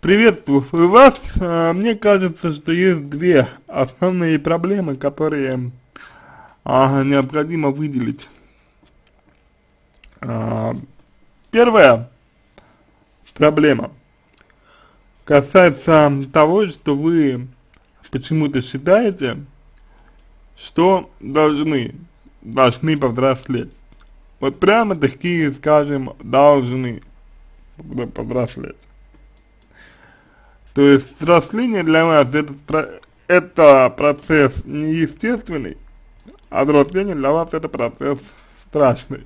Приветствую вас. Мне кажется, что есть две основные проблемы, которые необходимо выделить. А, Первая проблема касается того, что вы почему-то считаете, что должны повзрослеть. Вот прямо такие, скажем, должны повзрослеть. То есть взросление для вас это процесс неестественный, а взросление для вас это процесс страшный.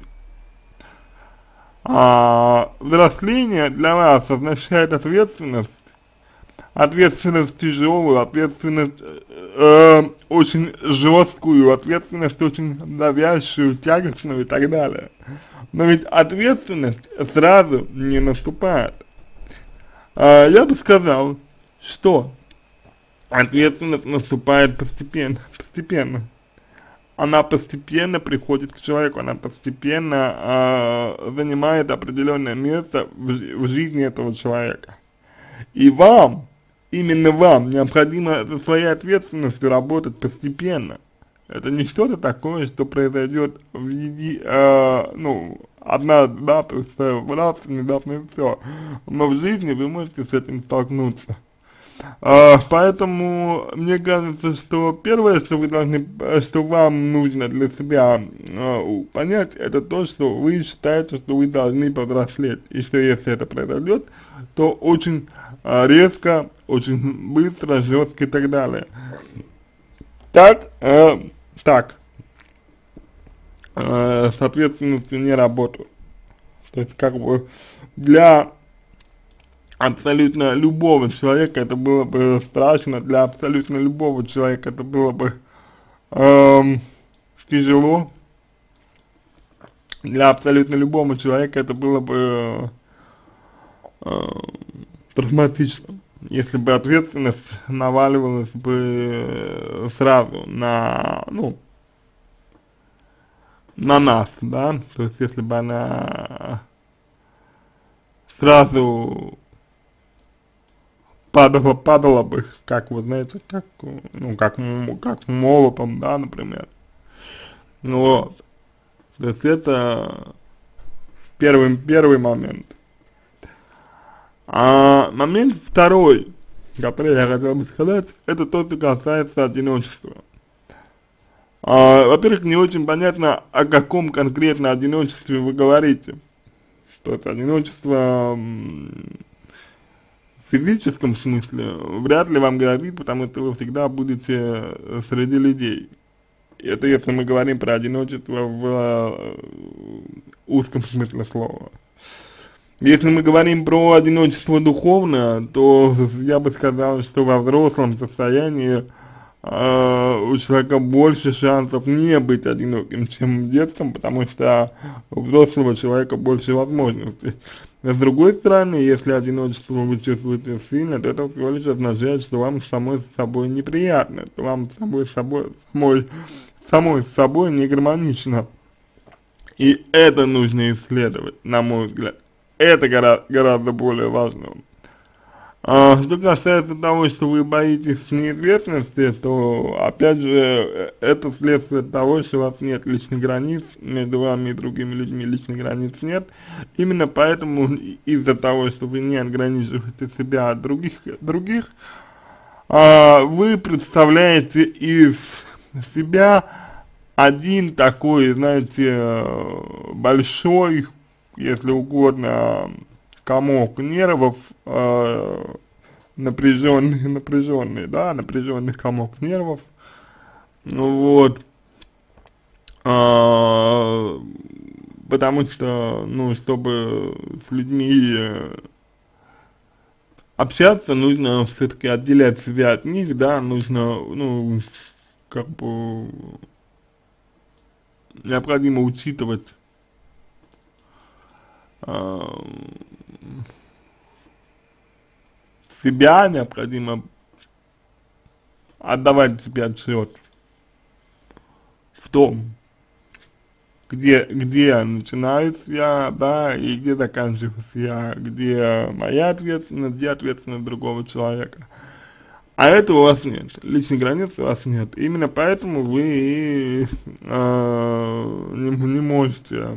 Взросление для вас означает ответственность тяжелую, ответственность очень жесткую, ответственность очень навязчивую, тягостную и так далее. Но ведь ответственность сразу не наступает. Я бы сказал, что ответственность наступает постепенно. Она постепенно приходит к человеку, она постепенно занимает определенное место в жизни этого человека. И вам, именно вам, необходимо со своей ответственностью работать постепенно. Это не что-то такое, что произойдет однажды, да, то есть раз, внезапно и все. Но в жизни вы можете с этим столкнуться. Поэтому мне кажется, что первое, что вам нужно для себя понять, это то, что вы считаете, что вы должны повзрослеть, и что если это произойдет, то очень резко, очень быстро, жестко и так далее. Так, с ответственностью не работаю. То есть как бы для абсолютно любого человека это было бы страшно, для абсолютно любого человека это было бы тяжело, для абсолютно любого человека это было бы травматично, если бы ответственность наваливалась бы сразу на нас, да, то есть если бы она сразу падала бы, как вы знаете, как молотом, да, например. Вот. То есть это первый момент. Момент второй, который я хотел бы сказать, это то, что касается одиночества. Во-первых, не очень понятно, о каком конкретно одиночестве вы говорите. То есть одиночество в физическом смысле вряд ли вам грозит, потому что вы всегда будете среди людей. Это если мы говорим про одиночество в узком смысле слова. Если мы говорим про одиночество духовное, то я бы сказал, что во взрослом состоянии у человека больше шансов не быть одиноким, чем в детском, потому что у взрослого человека больше возможностей. С другой стороны, если одиночество вы чувствуете сильно, то это всего лишь означает, что вам самой с собой неприятно, что вам самой с собой не гармонично. И это нужно исследовать, на мой взгляд. Это гораздо более важно. Что касается того, что вы боитесь неизвестности, то, опять же, это следствие того, что у вас нет личных границ, между вами и другими людьми личных границ нет. Именно поэтому, из-за того, что вы не ограничиваете себя от других, вы представляете из себя один такой, знаете, большой, если угодно, комок нервов, напряженный комок нервов, вот, потому что, чтобы с людьми общаться, нужно все-таки отделять себя от них, да, нужно, как бы, необходимо учитывать себя, необходимо отдавать себе отчет в том, где начинаюсь я, да, и где заканчиваюсь я, где моя ответственность, где ответственность другого человека. А этого у вас нет, личной границы у вас нет. Именно поэтому вы не можете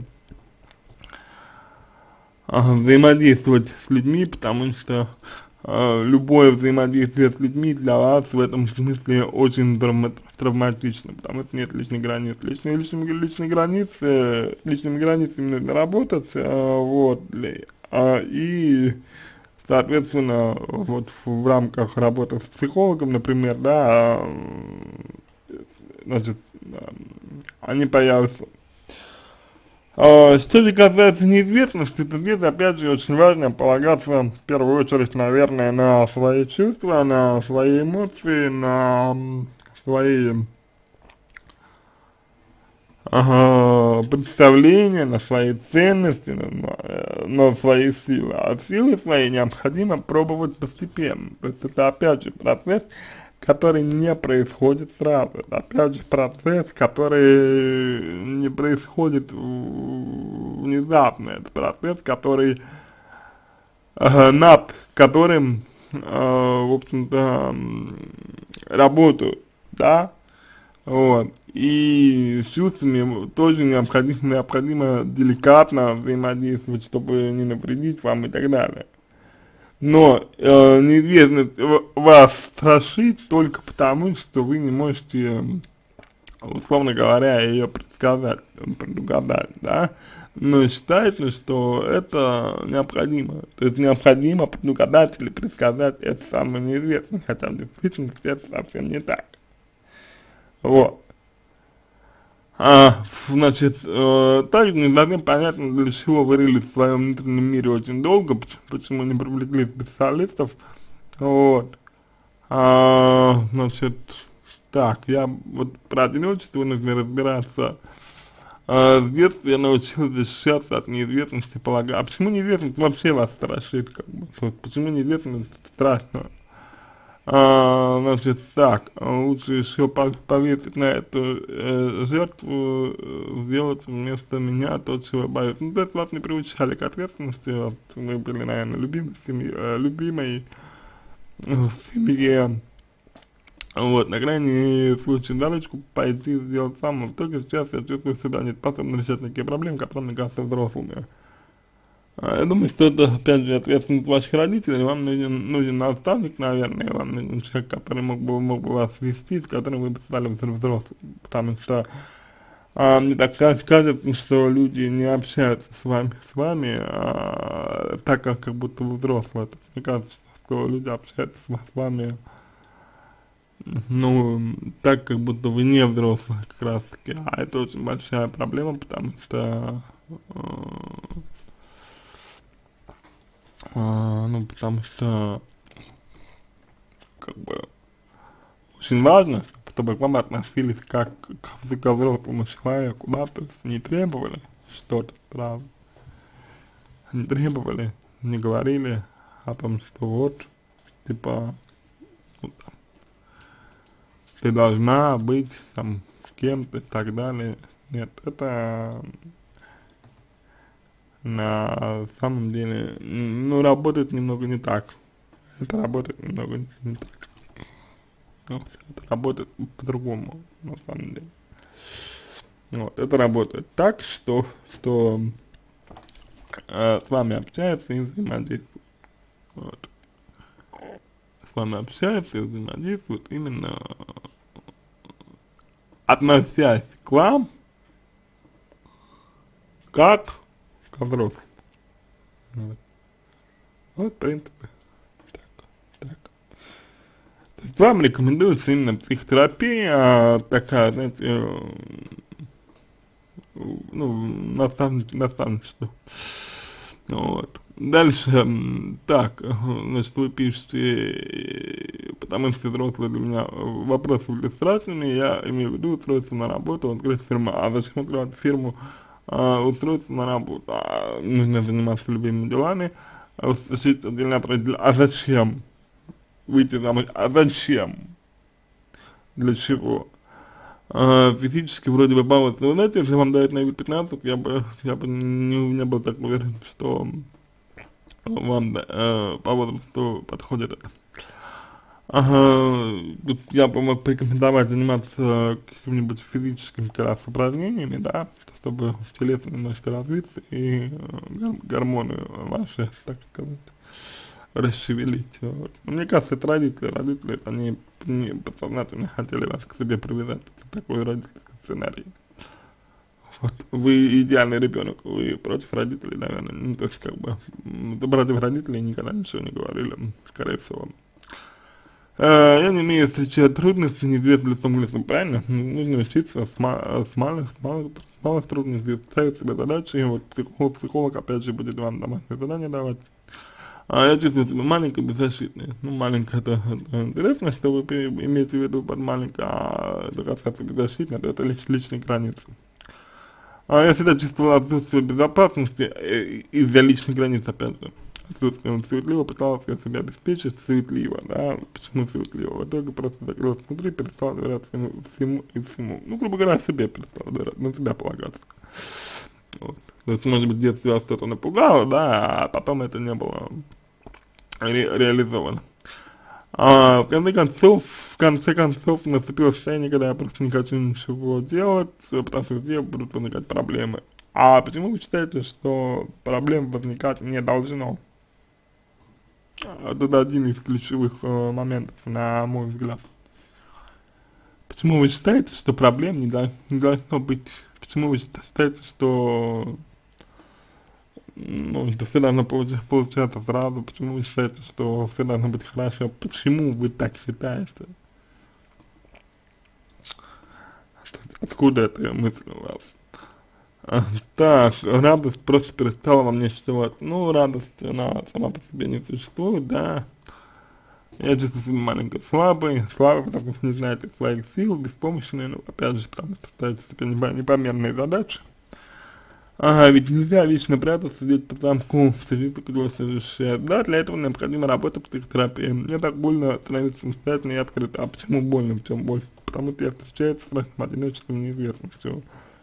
взаимодействовать с людьми, потому что любое взаимодействие с людьми для вас в этом смысле очень травматично, потому что нет личной границы. Личные границы, с личными границами нужно работать, вот, и, соответственно, вот в рамках работы с психологом, например, да, значит, они появятся. Что же касается неизвестности, то здесь, опять же, очень важно полагаться, в первую очередь, наверное, на свои чувства, на свои эмоции, на свои представления, на свои ценности, на свои силы. А силы свои необходимо пробовать постепенно. То есть это, опять же, процесс, который не происходит сразу. Это, опять же, процесс, который не происходит внезапно. Это процесс, который, над которым, в общем-то, работают, да, вот. И с чувствами тоже необходимо деликатно взаимодействовать, чтобы не навредить вам и так далее. Но неизвестность вас страшит только потому, что вы не можете, условно говоря, ее предугадать, да. Но считается, что это необходимо. То есть необходимо предугадать или предсказать это самое неизвестное, хотя в действительности это совсем не так. Вот. Значит, также не совсем понятно, для чего вы рылись в своем внутреннем мире очень долго, почему не привлекли специалистов, вот. Значит, так, я вот про одиночество нужно разбираться. С детства я научился защищаться от неизвестности, полагаю. А почему неизвестность вообще вас страшит, как бы? Вот, почему неизвестность страшно? Значит, так, лучше еще повесить на эту жертву, сделать вместо меня то, чего я боюсь. Ну, то есть вас не приучали к ответственности, вот, вы были, наверное, любимой в семье, вот, на крайний случай дорожку пойти сделать сам, но в итоге сейчас я чувствую себя неспособным решать такие проблемы, которые мне кажутся взрослыми. Я думаю, что это, опять же, ответственность ваших родителей, вам нужен наставник, наверное, вам нужен человек, который мог бы вас вести, с которым вы бы стали взрослым, потому что мне так кажется, что люди не общаются с вами так, как будто вы взрослые. Мне кажется, что люди общаются с вами, ну, так, как будто вы не взрослые, как раз таки, а это очень большая проблема, потому что ну, потому что, как бы, очень важно, чтобы к вам относились как к взрослому человеку, да, то есть не требовали что-то сразу, не требовали, не говорили о том, что вот, типа, ну, там, ты должна быть, там, кем-то и так далее. Нет, это на самом деле, ну, работает немного не так. Это работает немного не так. Вот, это работает по-другому, на самом деле. Вот, это работает так, что с вами общаются и взаимодействуют. Вот. С вами общаются и взаимодействуют именно относясь к вам как к взрослым. Вот. Вот, в принципе, так. То есть вам рекомендуется именно психотерапия, такая, знаете, ну, наставничество. Вот. Дальше, так, значит, вы пишете, потому что взрослые для меня вопросы были страшными, я имею в виду устроиться на работу, открыть фирму. А зачем открывать фирму? Устроиться на работу, нужно заниматься любыми делами, а зачем выйти замуж, а зачем, для чего, физически вроде бы балуется. Вы знаете, если вам дают на вид 15, я бы не был так уверен, что вам по возрасту подходит это. Тут я бы мог порекомендовать заниматься какими-нибудь физическими как раз упражнениями, да, чтобы телес немножко развиться и гормоны ваши, так сказать, расшевелить. Вот. Мне кажется, это родители, они подсознательно хотели вас к себе привязать, это такой родительский сценарий. Вот. Вы идеальный ребенок, вы против родителей, наверное, ну, то есть, как бы, против родителей никогда ничего не говорили, скорее всего. Я не умею встречать трудности, не дверь лицом к лицу, правильно? Нужно учиться с малых трудностей, ставить себе задачи, и вот психолог опять же будет вам домашнее задание давать. Я чувствую себя маленькой, беззащитной. Ну, маленькая это интересно, что вы имеете в виду под маленькой, а это касается беззащитной, это личные границы. Я всегда чувствовал отсутствие безопасности из-за личных границ, опять же. Отсутствие суетливо пытался себя обеспечить, суетливо, да, почему суетливо? В итоге просто закрылся внутри, перестал доверять всему и всему. Ну, грубо говоря, себе перестал доверять, на себя полагаться. Вот. То есть, может быть, в детстве вас что-то напугало, да, а потом это не было реализовано. В конце концов, наступило состояние, когда я просто не хочу ничего делать, потому что где будут возникать проблемы. А почему вы считаете, что проблем возникать не должно? Это один из ключевых моментов, на мой взгляд. Почему вы считаете, что проблем не должно быть? Почему вы считаете, что ну, это все должно получаться сразу? Почему вы считаете, что все должно быть хорошо? Почему вы так считаете? Откуда эта мысль у вас? Так, радость просто перестала во мне существовать. Ну, радость, она сама по себе не существует, да. Я чувствую себя маленько слабый, потому что не знаете своих сил, беспомощный, ну, опять же, потому что ставите себе непомерные задачи. Ведь нельзя вечно прятаться, сидеть по замку, сидеть только следующее. Да, для этого необходима работа психотерапии. Мне так больно становиться самостоятельно и открыто. А почему больно, в чем боль? Потому что я встречаюсь с страхом одиночества неизвестностью.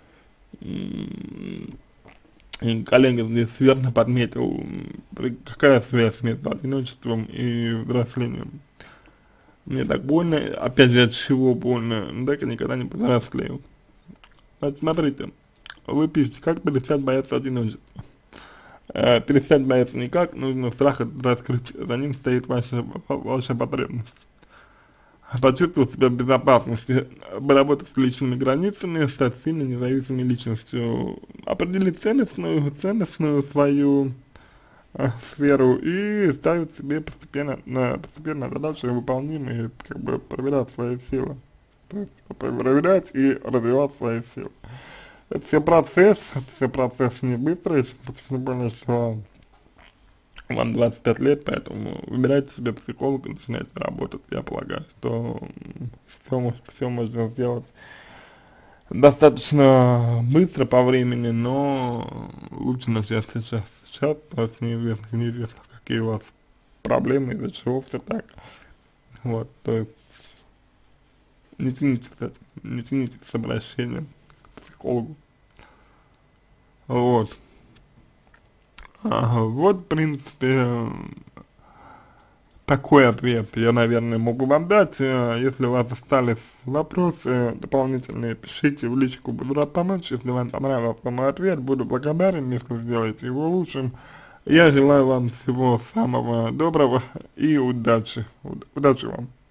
И коллега здесь верно подметил, какая связь между одиночеством и взрослением. Мне так больно, опять же, от чего больно, так я никогда не повзрослею. Значит, смотрите, вы пишете, как перестать бояться одиночества. Перестать бояться никак, нужно страх раскрыть, за ним стоит ваша потребность. Почувствовать себя в безопасности, поработать с личными границами, стать сильной, независимой личностью, определить ценностную свою сферу и ставить себе постепенно задачи выполнимые, как бы проверять свои силы. То есть проверять и развивать свои силы. Это все процесс не быстрый, потому понял, что вам 25 лет, поэтому выбирайте себе психолога, начинайте работать. Я полагаю, что все можно сделать достаточно быстро по времени, но лучше начать сейчас, потому что неизвестно, какие у вас проблемы, из-за чего все так. Вот, то есть не тяните с этим, не тяните с обращением к психологу. Вот. Вот, в принципе, такой ответ я, наверное, могу вам дать. Если у вас остались вопросы дополнительные, пишите в личку, буду рад помочь. Если вам понравился мой ответ, буду благодарен, если сделаете его лучшим. Я желаю вам всего самого доброго и удачи. Удачи вам.